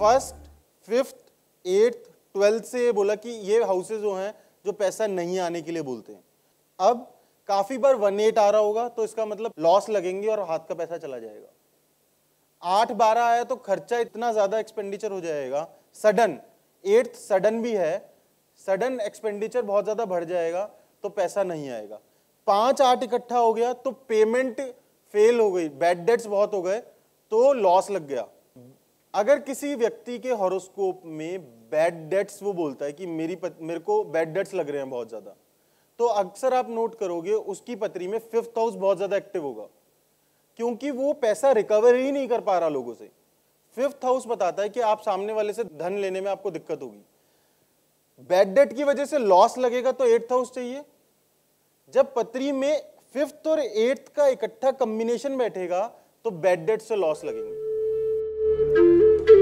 First, fifth, eighth, twelfth से बोला कि ये हाउसेज जो हैं जो पैसा नहीं आने के लिए बोलते हैं। अब काफी बार 1-8 आ रहा होगा तो इसका मतलब लॉस लगेंगे और हाथ का पैसा चला जाएगा। 8-12 आया तो खर्चा इतना ज्यादा एक्सपेंडिचर हो जाएगा, सडन। 8th सडन भी है, सडन एक्सपेंडिचर बहुत ज्यादा बढ़ जाएगा तो पैसा नहीं आएगा। 5-8 इकट्ठा हो गया तो पेमेंट फेल हो गई, बैड डेट्स बहुत हो गए तो लॉस लग गया। अगर किसी व्यक्ति के हॉरोस्कोप में बैड डेट्स वो बोलता है कि मेरे को बैड डेट्स लग रहे हैं बहुत ज्यादा, तो अक्सर आप नोट करोगे उसकी पत्री में 5th हाउस बहुत ज्यादा एक्टिव होगा, क्योंकि वो पैसा रिकवर ही नहीं कर पा रहा लोगों से। 5th हाउस बताता है कि आप सामने वाले से धन लेने में आपको दिक्कत होगी। बैड डेट की वजह से लॉस लगेगा तो 8th हाउस चाहिए। जब पत्री में 5th और 8th का इकट्ठा कॉम्बिनेशन बैठेगा तो बैड डेट से लॉस लगेंगे।